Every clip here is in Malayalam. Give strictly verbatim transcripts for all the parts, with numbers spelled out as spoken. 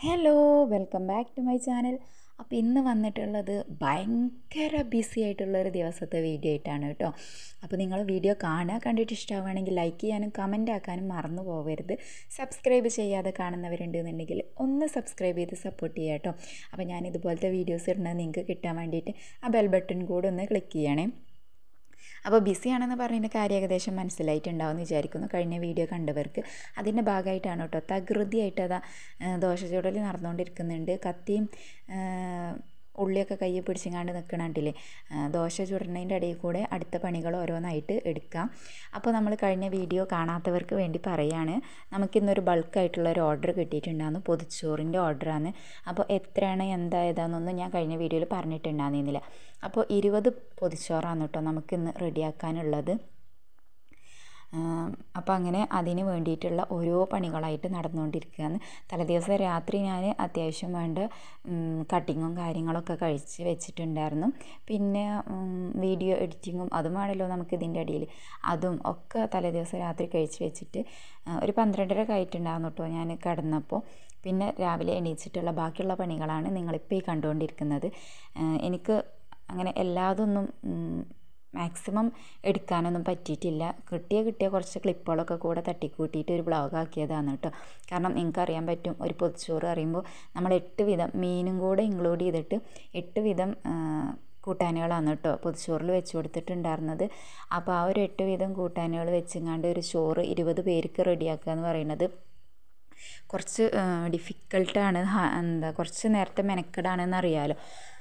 Hello welcome back to my channel. അപ്പോൾ ഇന്ന് വന്നിട്ടുള്ളത് ഭയങ്കര ബിസി ആയിട്ടുള്ളൊരു ദിവസത്തെ വീഡിയോ ആയിട്ടാണ് കേട്ടോ. അപ്പോൾ നിങ്ങൾ വീഡിയോ കാണുക, കണ്ടിട്ട് ഇഷ്ടമാവുകയാണെങ്കിൽ ലൈക്ക് ചെയ്യാനും കമൻ്റ് ആക്കാനും മറന്നു പോകരുത്. സബ്സ്ക്രൈബ് ചെയ്യാതെ കാണുന്നവരുണ്ടെന്നുണ്ടെങ്കിൽ ഒന്ന് സബ്സ്ക്രൈബ് ചെയ്ത് സപ്പോർട്ട് ചെയ്യുക കേട്ടോ. അപ്പോൾ ഞാൻ ഇതുപോലത്തെ വീഡിയോസ് ഇടുന്നത് നിങ്ങൾക്ക് കിട്ടാൻ വേണ്ടിയിട്ട് ആ ബെൽ ബട്ടൺ കൂടെ ഒന്ന് ക്ലിക്ക് ചെയ്യണേ. അപ്പോൾ ബിസിയാണെന്ന് പറയുന്ന കാര്യം ഏകദേശം മനസ്സിലായിട്ടുണ്ടാവും എന്ന് വിചാരിക്കുന്നു കഴിഞ്ഞ വീഡിയോ കണ്ടവർക്ക്. അതിൻ്റെ ഭാഗമായിട്ടാണ് കേട്ടോ തകൃതിയായിട്ട് അതാ ദോശ ചുടൽ നടന്നുകൊണ്ടിരിക്കുന്നുണ്ട്. കത്തിയും ഉള്ളിയൊക്കെ കയ്യിൽ പിടിച്ചിങ്ങാണ്ട് നിൽക്കണണ്ടില്ലേ. ദോശ ചുടണതിൻ്റെ ഇടയിൽ കൂടെ അടുത്ത പണികൾ ഓരോന്നായിട്ട് എടുക്കാം. അപ്പോൾ നമ്മൾ കഴിഞ്ഞ വീഡിയോ കാണാത്തവർക്ക് വേണ്ടി പറയുകയാണ്, നമുക്കിന്നൊരു ബൾക്കായിട്ടുള്ളൊരു ഓർഡർ കിട്ടിയിട്ടുണ്ടായിരുന്നു. പൊതിച്ചോറിൻ്റെ ഓർഡറാണ്. അപ്പോൾ എത്രയാണ് എന്താ ഏതാണെന്നൊന്നും ഞാൻ കഴിഞ്ഞ വീഡിയോയിൽ പറഞ്ഞിട്ടുണ്ടായിരുന്നില്ല. അപ്പോൾ ഇരുപത് പൊതിച്ചോറാണ് കേട്ടോ നമുക്കിന്ന് റെഡിയാക്കാനുള്ളത്. അപ്പോൾ അങ്ങനെ അതിന് വേണ്ടിയിട്ടുള്ള ഓരോ പണികളായിട്ട് നടന്നുകൊണ്ടിരിക്കുകയാണ്. തലേദിവസം രാത്രി ഞാൻ അത്യാവശ്യം വേണ്ട കട്ടിങ്ങും കാര്യങ്ങളൊക്കെ കഴിച്ച് വെച്ചിട്ടുണ്ടായിരുന്നു. പിന്നെ വീഡിയോ എഡിറ്റിങ്ങും അതും വേണമല്ലോ നമുക്ക് ഇതിൻ്റെ ഇടയിൽ, അതും ഒക്കെ തലേദിവസം രാത്രി കഴിച്ച് വെച്ചിട്ട് ഒരു പന്ത്രണ്ടര ആയിട്ടുണ്ടായിരുന്നു കേട്ടോ ഞാൻ കിടന്നപ്പോൾ. പിന്നെ രാവിലെ എണീച്ചിട്ടുള്ള ബാക്കിയുള്ള പണികളാണ് നിങ്ങളിപ്പോൾ ഈ കണ്ടുകൊണ്ടിരിക്കുന്നത്. എനിക്ക് അങ്ങനെ എല്ലാതൊന്നും മാക്സിമം എടുക്കാനൊന്നും പറ്റിയിട്ടില്ല. കിട്ടിയ കിട്ടിയ കുറച്ച് ക്ലിപ്പുകളൊക്കെ കൂടെ തട്ടിക്കൂട്ടിയിട്ട് ഒരു ബ്ലോഗ് ആക്കിയതാണ് കേട്ടോ. കാരണം നിങ്ങൾക്കറിയാൻ പറ്റും, ഒരു പൊതിച്ചോറ് അറിയുമ്പോൾ നമ്മൾ എട്ട് വിധം മീനും കൂടെ ഇൻക്ലൂഡ് ചെയ്തിട്ട് എട്ട് വിധം കൂട്ടാനുകളാണ് കേട്ടോ പൊതിച്ചോറിൽ വെച്ച് കൊടുത്തിട്ടുണ്ടായിരുന്നത്. അപ്പോൾ ആ ഒരു എട്ട് വീതം കൂട്ടാനുകൾ വെച്ചെങ്ങാണ്ട് ഒരു ചോറ് ഇരുപത് പേർക്ക് റെഡിയാക്കുക എന്ന് പറയുന്നത് കുറച്ച് ഡിഫിക്കൽട്ടാണ്. എന്താ കുറച്ച് നേരത്തെ മെനക്കെടാണെന്ന് അറിയാമല്ലോ.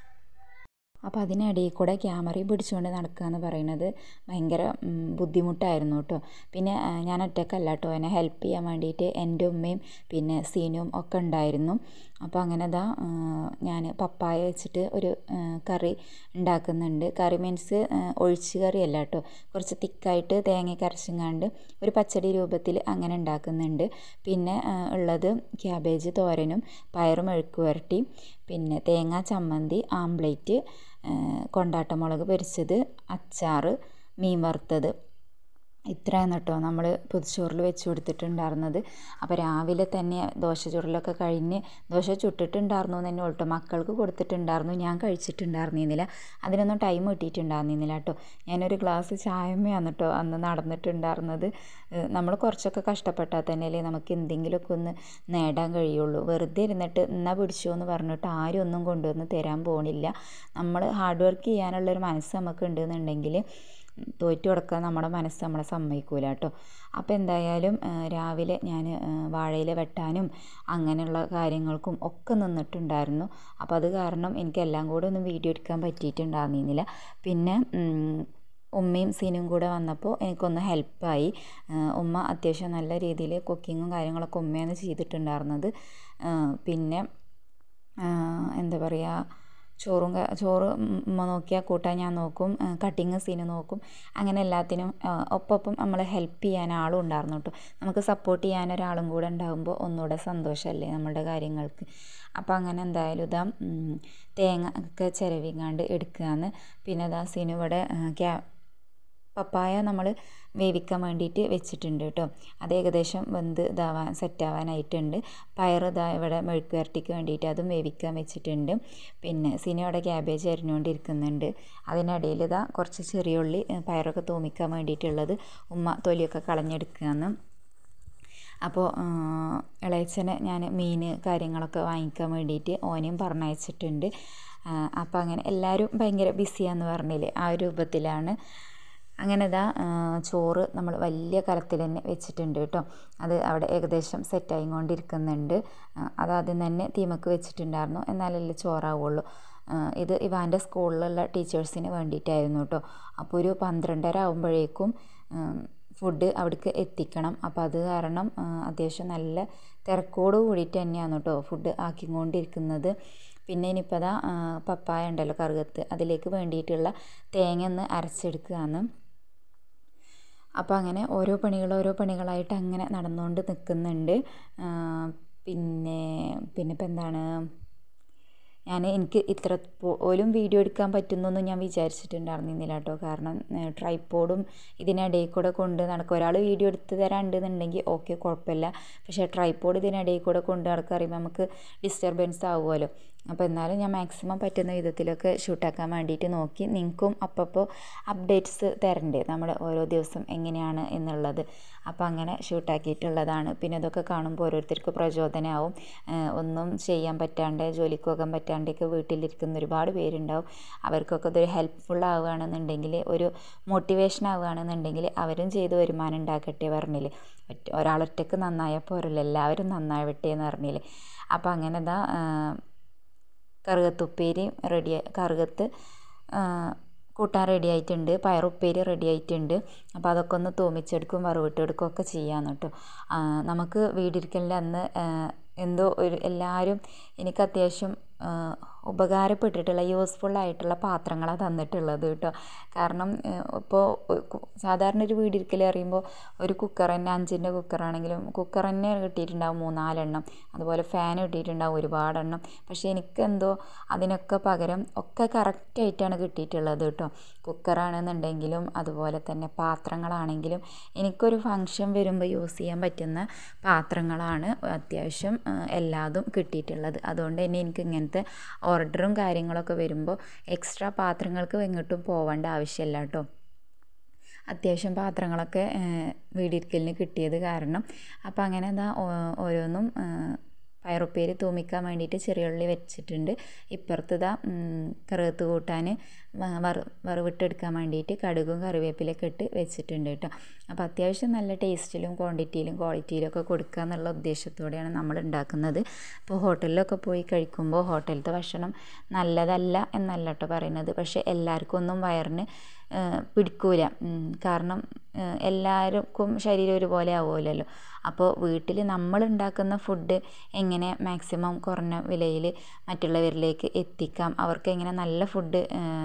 അപ്പോൾ അതിനിടയിൽ കൂടെ ക്യാമറയും പിടിച്ചുകൊണ്ട് നടക്കുക എന്ന് പറയുന്നത് ഭയങ്കര ബുദ്ധിമുട്ടായിരുന്നു കേട്ടോ. പിന്നെ ഞാൻ ഒറ്റയ്ക്കല്ല കേട്ടോ, എന്നെ ഹെൽപ്പ് ചെയ്യാൻ വേണ്ടിയിട്ട് എൻ്റെ ഉമ്മയും പിന്നെ സീനും ഒക്കെ ഉണ്ടായിരുന്നു. അപ്പോൾ അങ്ങനെ ദാ ഞാൻ പപ്പായ വെച്ചിട്ട് ഒരു കറി ഉണ്ടാക്കുന്നുണ്ട്. കറി മീൻസ് ഒഴിച്ച് കറിയല്ല കേട്ടോ, കുറച്ച് തിക്കായിട്ട് തേങ്ങ അരച്ചങ്ങാണ്ട് ഒരു പച്ചടി രൂപത്തിൽ അങ്ങനെ ഉണ്ടാക്കുന്നുണ്ട്. പിന്നെ ഉള്ളത് ക്യാബേജ് തോരനും പയറും മെഴുക്ക് പുരട്ടി, പിന്നെ തേങ്ങാ ചമ്മന്തി, ആംപ്ലേറ്റ്, കൊണ്ടാട്ടമുളക് പൊരിച്ചത്, അച്ചാർ, മീൻ വറുത്തത്, ഇത്രയാണ് കേട്ടോ നമ്മൾ പൊതിച്ചോറിൽ വെച്ച് കൊടുത്തിട്ടുണ്ടായിരുന്നത്. അപ്പോൾ രാവിലെ തന്നെ ദോശ ചുടലൊക്കെ കഴിഞ്ഞ് ദോശ ചുട്ടിട്ടുണ്ടായിരുന്നു എന്ന് തന്നെ കേട്ടോ, മക്കൾക്ക് കൊടുത്തിട്ടുണ്ടായിരുന്നു. ഞാൻ കഴിച്ചിട്ടുണ്ടായിരുന്നില്ല, അതിനൊന്നും ടൈം കിട്ടിയിട്ടുണ്ടായിരുന്നില്ല കേട്ടോ. ഞാനൊരു ഗ്ലാസ് ചായമ്മയാണ് കേട്ടോ അന്ന് നടന്നിട്ടുണ്ടായിരുന്നത്. നമ്മൾ കുറച്ചൊക്കെ കഷ്ടപ്പെട്ടാൽ തന്നെയല്ലേ നമുക്ക് എന്തെങ്കിലുമൊക്കെ ഒന്ന് നേടാൻ കഴിയുള്ളൂ. വെറുതെ ഇരുന്നിട്ട് എന്നാ പിടിച്ചോ എന്ന് പറഞ്ഞിട്ട് ആരും ഒന്നും കൊണ്ടുവന്ന് തരാൻ പോണില്ല. നമ്മൾ ഹാർഡ് വർക്ക് ചെയ്യാനുള്ളൊരു മനസ്സ് നമുക്ക് ഉണ്ടെന്നുണ്ടെങ്കിൽ തോറ്റു കൊടുക്കാൻ നമ്മുടെ മനസ്സ് നമ്മളെ സമ്മതിക്കൂല കേട്ടോ. അപ്പോൾ എന്തായാലും രാവിലെ ഞാൻ വാഴയില വെട്ടാനും അങ്ങനെയുള്ള കാര്യങ്ങൾക്കും ഒക്കെ നിന്നിട്ടുണ്ടായിരുന്നു. അപ്പോൾ അത് കാരണം എനിക്കെല്ലാം കൂടെ ഒന്നും വീഡിയോ എടുക്കാൻ പറ്റിയിട്ടുണ്ടായിരുന്നില്ല. പിന്നെ ഉമ്മയും സീനും കൂടെ വന്നപ്പോൾ എനിക്കൊന്ന് ഹെൽപ്പായി. ഉമ്മ അത്യാവശ്യം നല്ല രീതിയിൽ കുക്കിങ്ങും കാര്യങ്ങളൊക്കെ ഉമ്മയാണ് ചെയ്തിട്ടുണ്ടായിരുന്നത്. പിന്നെ എന്താ പറയുക, ചോറും ചോറ് ഉമ്മ നോക്കിയാൽ കൂട്ടാൻ ഞാൻ നോക്കും, കട്ടിങ് സീന് നോക്കും, അങ്ങനെ എല്ലാത്തിനും ഒപ്പം നമ്മളെ ഹെൽപ്പ് ചെയ്യാൻ ആളും ഉണ്ടായിരുന്നു കേട്ടോ. നമുക്ക് സപ്പോർട്ട് ചെയ്യാൻ ഒരാളും കൂടെ ഉണ്ടാകുമ്പോൾ ഒന്നുകൂടെ സന്തോഷമല്ലേ നമ്മുടെ കാര്യങ്ങൾക്ക്. അപ്പോൾ അങ്ങനെ എന്തായാലും ഇതാ തേങ്ങ ഒക്കെ ചിരവിങ്ങാണ്ട് എടുക്കുകയെന്ന്. പിന്നെ ഇതാ സീന് ഇവിടെ ക്യാ പപ്പായ നമ്മൾ വേവിക്കാൻ വേണ്ടിയിട്ട് വെച്ചിട്ടുണ്ട് കേട്ടോ. അത് ഏകദേശം വെന്ത് ഇതാവാൻ സെറ്റാവാനായിട്ടുണ്ട്. പയർ ഇതാ ഇവിടെ മെഴുക്ക് പുരട്ടിക്ക് വേണ്ടിയിട്ട് അതും വേവിക്കാൻ വെച്ചിട്ടുണ്ട്. പിന്നെ സിനിയുടെ ക്യാബേജ് അരിഞ്ഞുകൊണ്ടിരിക്കുന്നുണ്ട്. അതിനിടയിൽ ഇതാ കുറച്ച് ചെറിയ ഉള്ളി പയറൊക്കെ തൂമിക്കാൻ വേണ്ടിയിട്ടുള്ളത് ഉമ്മ തൊലിയൊക്കെ കളഞ്ഞെടുക്കുകയെന്ന്. അപ്പോൾ ഇളയച്ചനെ ഞാൻ മീൻ കാര്യങ്ങളൊക്കെ വാങ്ങിക്കാൻ വേണ്ടിയിട്ട് ഓനെയും പറഞ്ഞയച്ചിട്ടുണ്ട്. അപ്പോൾ അങ്ങനെ എല്ലാവരും ഭയങ്കര ബിസിയാന്ന് പറഞ്ഞില്ലേ, ആ ഒരു രൂപത്തിലാണ്. അങ്ങനെ ഇതാ ചോറ് നമ്മൾ വലിയ കലത്തിൽ തന്നെ വെച്ചിട്ടുണ്ട് കേട്ടോ. അത് അവിടെ ഏകദേശം സെറ്റായി കൊണ്ടിരിക്കുന്നുണ്ട്. അതാദ്യം തന്നെ തീമക്ക് വെച്ചിട്ടുണ്ടായിരുന്നു, എന്നാലല്ലേ ചോറാവുള്ളൂ. ഇത് ഇവാൻ്റെ സ്കൂളിലുള്ള ടീച്ചേഴ്സിന് വേണ്ടിയിട്ടായിരുന്നു കേട്ടോ. അപ്പോൾ ഒരു പന്ത്രണ്ടര ആകുമ്പോഴേക്കും ഫുഡ് അവിടേക്ക് എത്തിക്കണം. അപ്പോൾ അത് കാരണം അത്യാവശ്യം നല്ല തിരക്കോട് കൂടിയിട്ട് തന്നെയാണ് കേട്ടോ ഫുഡ് ആക്കിക്കൊണ്ടിരിക്കുന്നത്. പിന്നെ ഇനിയിപ്പോൾ അതാ പപ്പായ ഉണ്ടല്ലോ കറുകത്ത്, അതിലേക്ക് വേണ്ടിയിട്ടുള്ള തേങ്ങ ഒന്ന് അരച്ചെടുക്കുകയാണ്. അപ്പോൾ അങ്ങനെ ഓരോ പണികൾ ഓരോ പണികളായിട്ട് അങ്ങനെ നടന്നുകൊണ്ട് നിൽക്കുന്നുണ്ട്. പിന്നെ പിന്നെ ഇപ്പം എന്താണ് ഞാൻ എനിക്ക് ഇത്ര പോലും വീഡിയോ എടുക്കാൻ പറ്റുന്നൊന്നും ഞാൻ വിചാരിച്ചിട്ടുണ്ടായിരുന്നില്ല കേട്ടോ. കാരണം ട്രൈപ്പോഡും ഇതിനിടയിൽ കൂടെ കൊണ്ട് നടക്കുക, ഒരാൾ വീഡിയോ എടുത്ത് തരാണ്ടെന്നുണ്ടെങ്കിൽ ഓക്കെ കുഴപ്പമില്ല. പക്ഷേ ട്രൈപ്പോഡ് ഇതിനിടയിൽ കൂടെ കൊണ്ട് നടക്കുക അറിയുമ്പോൾ നമുക്ക് ഡിസ്റ്റർബൻസ് ആവുമല്ലോ. അപ്പോൾ എന്നാലും ഞാൻ മാക്സിമം പറ്റുന്ന വിധത്തിലൊക്കെ ഷൂട്ടാക്കാൻ വേണ്ടിയിട്ട് നോക്കി. നിങ്ങൾക്കും അപ്പോൾ അപ്ഡേറ്റ്സ് തരണ്ടേ നമ്മൾ ഓരോ ദിവസം എങ്ങനെയാണ് എന്നുള്ളത്. അപ്പോൾ അങ്ങനെ ഷൂട്ടാക്കിയിട്ടുള്ളതാണ്. പിന്നെ ഇതൊക്കെ കാണുമ്പോൾ ഓരോരുത്തർക്ക് പ്രചോദനമാവും. ഒന്നും ചെയ്യാൻ പറ്റാണ്ട് ജോലിക്ക് പോകാൻ പറ്റാണ്ടൊക്കെ വീട്ടിലിരിക്കുന്ന ഒരുപാട് പേരുണ്ടാവും. അവർക്കൊക്കെ ഇതൊരു ഹെൽപ്ഫുൾ ആവുകയാണെന്നുണ്ടെങ്കിൽ, ഒരു മോട്ടിവേഷൻ ആവുകയാണെന്നുണ്ടെങ്കിൽ അവരും ചെയ്ത് വരുമാനം ഉണ്ടാക്കട്ടെ പറഞ്ഞില്ലേ. ഒറ്റ ഒരാളൊറ്റക്ക് നന്നായാൽ പോരല്ലോ, എല്ലാവരും നന്നാവട്ടെ എന്ന് പറഞ്ഞില്ലേ. അപ്പോൾ അങ്ങനെ ഇതാ കറുകത്തുപ്പേരി റെഡി, കറുകത്ത് കൂട്ടാൻ റെഡി ആയിട്ടുണ്ട്, പയറുപ്പേരി റെഡി ആയിട്ടുണ്ട്. അപ്പോൾ അതൊക്കെ ഒന്ന് തൂമിച്ചെടുക്കും വറവിട്ടെടുക്കും ഒക്കെ ചെയ്യാമെന്ന് കേട്ടോ. നമുക്ക് വീടിരിക്കലിൻ്റെ അന്ന് എന്തോ ഒരു എല്ലാവരും എനിക്ക് അത്യാവശ്യം ഉപകാരപ്പെട്ടിട്ടുള്ള യൂസ്ഫുൾ ആയിട്ടുള്ള പാത്രങ്ങളാണ് തന്നിട്ടുള്ളത് കേട്ടോ. കാരണം ഇപ്പോൾ സാധാരണ ഒരു വീടിരിക്കൽ അറിയുമ്പോൾ ഒരു കുക്കർ തന്നെ, അഞ്ചിൻ്റെ കുക്കറാണെങ്കിലും കുക്കർ തന്നെ കിട്ടിയിട്ടുണ്ടാവും മൂന്നാലെണ്ണം, അതുപോലെ ഫാൻ കിട്ടിയിട്ടുണ്ടാവും ഒരുപാടെണ്ണം. പക്ഷേ എനിക്കെന്തോ അതിനൊക്കെ പകരം ഒക്കെ കറക്റ്റായിട്ടാണ് കിട്ടിയിട്ടുള്ളത് കേട്ടോ. കുക്കറാണെന്നുണ്ടെങ്കിലും അതുപോലെ തന്നെ പാത്രങ്ങളാണെങ്കിലും എനിക്കൊരു ഫങ്ഷൻ വരുമ്പോൾ യൂസ് ചെയ്യാൻ പറ്റുന്ന പാത്രങ്ങളാണ് അത്യാവശ്യം എല്ലാതും കിട്ടിയിട്ടുള്ളത്. അതുകൊണ്ട് തന്നെ എനിക്ക് ഇങ്ങനത്തെ ഓർഡറും കാര്യങ്ങളൊക്കെ വരുമ്പോൾ എക്സ്ട്രാ പാത്രങ്ങൾക്ക് എങ്ങോട്ടും പോവേണ്ട ആവശ്യമില്ല കേട്ടോ. അത്യാവശ്യം പാത്രങ്ങളൊക്കെ വീടിരിക്കലിന് കിട്ടിയത് കാരണം. അപ്പോൾ അങ്ങനെ എന്താ ഓരോന്നും പയറുപ്പേരി തൂമിക്കാൻ വേണ്ടിയിട്ട് ചെറിയ ഉള്ളി വെച്ചിട്ടുണ്ട്. ഇപ്പുറത്ത് ഇതാ കറുകത്ത് കൂട്ടാൻ വറ വറവിട്ടെടുക്കാൻ വേണ്ടിയിട്ട് കടുകും കറിവേപ്പിലൊക്കെ ഇട്ട് വെച്ചിട്ടുണ്ട് കേട്ടോ. അപ്പോൾ അത്യാവശ്യം നല്ല ടേസ്റ്റിലും ക്വാണ്ടിറ്റിയിലും ക്വാളിറ്റിയിലും ഒക്കെ കൊടുക്കുക എന്നുള്ള ഉദ്ദേശത്തോടെയാണ് നമ്മൾ ഉണ്ടാക്കുന്നത്. ഇപ്പോൾ ഹോട്ടലിലൊക്കെ പോയി കഴിക്കുമ്പോൾ ഹോട്ടലിലത്തെ ഭക്ഷണം നല്ലതല്ല എന്നല്ല കേട്ടോ പറയുന്നത്. പക്ഷേ എല്ലാവർക്കും ഒന്നും വയറിന് പിടിക്കൂല. കാരണം എല്ലാവർക്കും ശരീരം ഒരുപോലെ ആവുമല്ലോ. അപ്പോൾ വീട്ടിൽ നമ്മൾ ഉണ്ടാക്കുന്ന ഫുഡ് എങ്ങനെ മാക്സിമം കുറഞ്ഞ വിലയിൽ മറ്റുള്ളവരിലേക്ക് എത്തിക്കാം, അവർക്ക് എങ്ങനെ നല്ല ഫുഡ്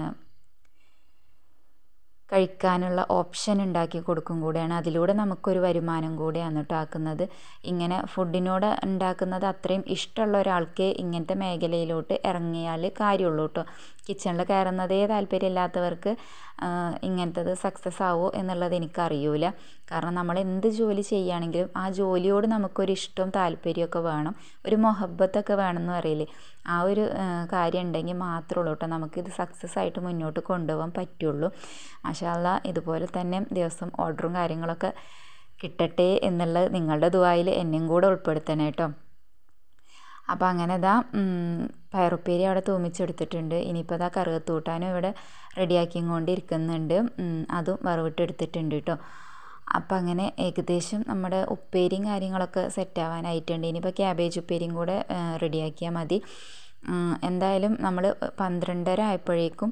കഴിക്കാനുള്ള ഓപ്ഷൻ ഉണ്ടാക്കി കൊടുക്കും കൂടെയാണ്. അതിലൂടെ നമുക്കൊരു വരുമാനം കൂടെയാണ് കേട്ടോ ആക്കുന്നത്. ഇങ്ങനെ ഫുഡിനോട് ഉണ്ടാക്കുന്നത് അത്രയും ഇഷ്ടമുള്ള ഒരാൾക്ക് ഇങ്ങനത്തെ മേഖലയിലോട്ട് ഇറങ്ങിയാൽ കാര്യമുള്ളൂ കേട്ടോ. കിച്ചണിൽ കയറുന്നതേ താല്പര്യമില്ലാത്തവർക്ക് ഇങ്ങനത്തത് സക്സസ് ആവുമോ എന്നുള്ളത് എനിക്കറിയില്ല. കാരണം നമ്മൾ എന്ത് ജോലി ചെയ്യുകയാണെങ്കിലും ആ ജോലിയോട് നമുക്കൊരു ഇഷ്ടവും താല്പര്യമൊക്കെ വേണം, ഒരു മൊഹബത്തൊക്കെ വേണമെന്ന് പറയില്ലേ. ആ ഒരു കാര്യം ഉണ്ടെങ്കിൽ മാത്രമേ ഉള്ളൂ കേട്ടോ നമുക്കിത് സക്സസ് ആയിട്ട് മുന്നോട്ട് കൊണ്ടുപോകാൻ പറ്റുള്ളൂ. മാഷാ അല്ലാ, ഇതുപോലെ തന്നെ ദിവസം ഓർഡറും കാര്യങ്ങളൊക്കെ കിട്ടട്ടെ എന്നുള്ളത് നിങ്ങളുടെ ദുആയിൽ എന്നെയും കൂടെ ഉൾപ്പെടുത്തണം കേട്ടോ. അപ്പോൾ അങ്ങനെ ഇതാ പയറുപ്പേരി അവിടെ തൂമിച്ചെടുത്തിട്ടുണ്ട്. ഇനിയിപ്പോൾ ഇതാ കറുകത്ത് കൂട്ടാനും ഇവിടെ റെഡിയാക്കി കൊണ്ടിരിക്കുന്നുണ്ട്. അതും വറവിട്ടെടുത്തിട്ടുണ്ട് കേട്ടോ. അപ്പം അങ്ങനെ ഏകദേശം നമ്മുടെ ഉപ്പേരിയും കാര്യങ്ങളൊക്കെ സെറ്റാവാനായിട്ടുണ്ട്. ഇനിയിപ്പോൾ ക്യാബേജ് ഉപ്പേരിയും കൂടെ റെഡിയാക്കിയാൽ മതി. എന്തായാലും നമ്മൾ പന്ത്രണ്ടര ആയപ്പോഴേക്കും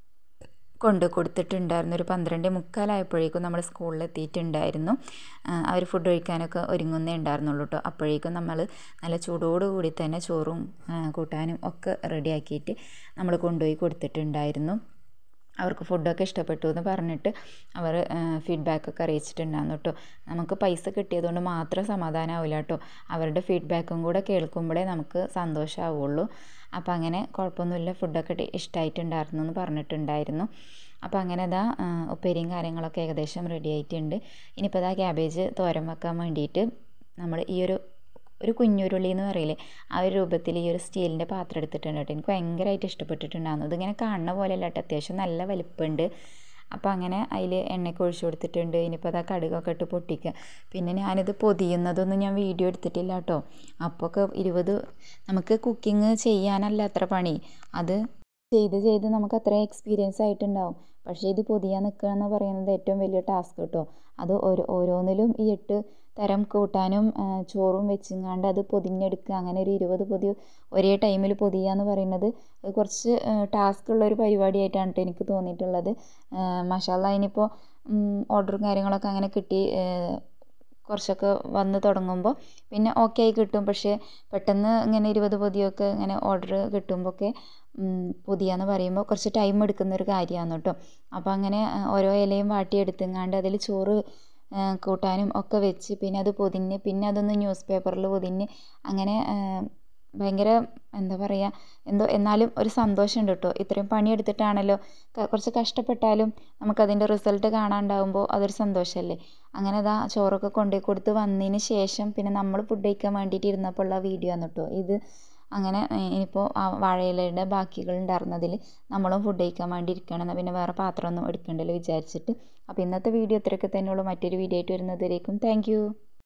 കൊണ്ട് കൊടുത്തിട്ടുണ്ടായിരുന്നു. ഒരു പന്ത്രണ്ട് മുക്കാലായപ്പോഴേക്കും നമ്മൾ സ്കൂളിൽ എത്തിയിട്ടുണ്ടായിരുന്നു. അവർ ഫുഡ് കഴിക്കാനൊക്കെ ഒരുങ്ങുന്നേ ഉണ്ടായിരുന്നുള്ളൂ കേട്ടോ. അപ്പോഴേക്കും നമ്മൾ നല്ല ചൂടോടുകൂടി തന്നെ ചോറും കൂട്ടാനും ഒക്കെ റെഡിയാക്കിയിട്ട് നമ്മൾ കൊണ്ടുപോയി കൊടുത്തിട്ടുണ്ടായിരുന്നു. അവർക്ക് ഫുഡൊക്കെ ഇഷ്ടപ്പെട്ടു എന്ന് പറഞ്ഞിട്ട് അവർ ഫീഡ്ബാക്കൊക്കെ അറിയിച്ചിട്ടുണ്ടായിരുന്നു കേട്ടോ. നമുക്ക് പൈസ കിട്ടിയതുകൊണ്ട് മാത്രം സമാധാനമാവില്ല കേട്ടോ, അവരുടെ ഫീഡ്ബാക്കും കൂടെ കേൾക്കുമ്പോഴേ നമുക്ക് സന്തോഷമാവുള്ളൂ. അപ്പോൾ അങ്ങനെ കുഴപ്പമൊന്നുമില്ല, ഫുഡൊക്കെ ഇഷ്ടമായിട്ടുണ്ടായിരുന്നു എന്ന് പറഞ്ഞിട്ടുണ്ടായിരുന്നു. അപ്പോൾ അങ്ങനെ ഇതാ ഉപ്പേരിയും കാര്യങ്ങളൊക്കെ ഏകദേശം റെഡി ആയിട്ടുണ്ട്. ഇനിയിപ്പോൾ ഇതാ ക്യാബേജ് തോരൻ വെക്കാൻ വേണ്ടിയിട്ട് നമ്മൾ ഈ ഒരു ഒരു കുഞ്ഞുരുളി എന്ന് പറയില്ലേ, ആ ഒരു രൂപത്തിൽ ഈ ഒരു സ്റ്റീലിൻ്റെ പാത്രം എടുത്തിട്ടുണ്ട് കേട്ടോ. എനിക്ക് ഭയങ്കരമായിട്ട് ഇഷ്ടപ്പെട്ടിട്ടുണ്ടായിരുന്നു. ഇതിങ്ങനെ കാണുന്ന പോലെയല്ല കേട്ടോ, അത്യാവശ്യം നല്ല വലിപ്പമുണ്ട്. അപ്പോൾ അങ്ങനെ അതിൽ എണ്ണയൊക്കെ ഒഴിച്ചു കൊടുത്തിട്ടുണ്ട്. ഇനിയിപ്പോൾ അതാ കടുകൊക്കെ ഇട്ട് പൊട്ടിക്കുക. പിന്നെ ഞാനിത് പൊതിയുന്നതൊന്നും ഞാൻ വീഡിയോ എടുത്തിട്ടില്ല കേട്ടോ. അപ്പോഴൊക്കെ ഇരുപത് നമുക്ക് കുക്കിംഗ് ചെയ്യാനല്ല അത്ര പണി, അത് ചെയ്ത് ചെയ്ത് നമുക്ക് അത്ര എക്സ്പീരിയൻസ് ആയിട്ടുണ്ടാവും. പക്ഷേ ഇത് പൊതിയാൻ നിൽക്കുക എന്ന് പറയുന്നത് ഏറ്റവും വലിയ ടാസ്ക് കേട്ടോ. അത് ഓരോ ഓരോന്നിലും ഈ എട്ട് തരം കൂട്ടാനും ചോറും വെച്ചിങ്ങാണ്ട് അത് പൊതിഞ്ഞെടുക്കുക, അങ്ങനെ ഒരു ഇരുപത് പൊതി ഒരേ ടൈമിൽ പൊതിയുക എന്ന് പറയുന്നത് കുറച്ച് ടാസ്ക് ഉള്ളൊരു പരിപാടിയായിട്ടാണ് കേട്ടോ എനിക്ക് തോന്നിയിട്ടുള്ളത്. മാഷാ അല്ലാ, ഇനിയിപ്പോൾ ഓർഡറും കാര്യങ്ങളൊക്കെ അങ്ങനെ കിട്ടി കുറച്ചൊക്കെ വന്ന് തുടങ്ങുമ്പോൾ പിന്നെ ഓക്കെ ആയി കിട്ടും. പക്ഷേ പെട്ടെന്ന് ഇങ്ങനെ ഇരുപത് പൊതിയൊക്കെ ഇങ്ങനെ ഓർഡർ കിട്ടുമ്പോഴൊക്കെ പൊതിയാന്ന് പറയുമ്പോൾ കുറച്ച് ടൈം എടുക്കുന്നൊരു കാര്യമാണ് കേട്ടോ. അപ്പോൾ അങ്ങനെ ഓരോ ഇലയും വാട്ടിയെടുത്തുങ്ങാണ്ട് അതിൽ ചോറ് കൂട്ടാനും ഒക്കെ വെച്ച് പിന്നെ അത് പൊതിഞ്ഞ് പിന്നെ അതൊന്ന് ന്യൂസ് പേപ്പറിൽ പൊതിഞ്ഞ് അങ്ങനെ ഭയങ്കര എന്താ പറയുക എന്തോ എന്നാലും ഒരു സന്തോഷമുണ്ട് കേട്ടോ. ഇത്രയും പണിയെടുത്തിട്ടാണല്ലോ കുറച്ച് കഷ്ടപ്പെട്ടാലും നമുക്കതിൻ്റെ റിസൾട്ട് കാണാണ്ടാവുമ്പോൾ അതൊരു സന്തോഷമല്ലേ. അങ്ങനെ അതാ ചോറൊക്കെ കൊണ്ടുപോയി കൊടുത്ത് വന്നതിന് ശേഷം പിന്നെ നമ്മൾ ഫുഡ് കഴിക്കാൻ വേണ്ടിയിട്ട് ഇരുന്നപ്പോൾ ഉള്ള വീഡിയോ ആണ് കേട്ടോ ഇത്. അങ്ങനെ ഇനിയിപ്പോൾ ആ വാഴയിലയുടെ ബാക്കികൾ ഉണ്ടായിരുന്നതിൽ നമ്മളും ഫുഡ് കഴിക്കാൻ വേണ്ടി ഇരിക്കുകയാണ്. എന്നാൽ പിന്നെ വേറെ പാത്രമൊന്നും എടുക്കണ്ടല്ലോ വിചാരിച്ചിട്ട്. അപ്പോൾ ഇന്നത്തെ വീഡിയോ ഇത്രയൊക്കെ തന്നെയുള്ളൂ. മറ്റൊരു വീഡിയോ ആയിട്ട് വരുന്നതുവരേക്കും താങ്ക് യു.